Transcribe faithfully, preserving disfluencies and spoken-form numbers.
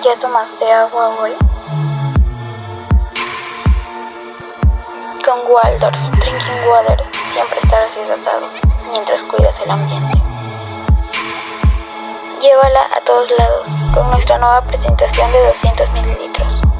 ¿Ya tomaste agua hoy? Con Waldorf Drinking Water siempre estarás hidratado mientras cuidas el ambiente. Llévala a todos lados con nuestra nueva presentación de doscientos mililitros.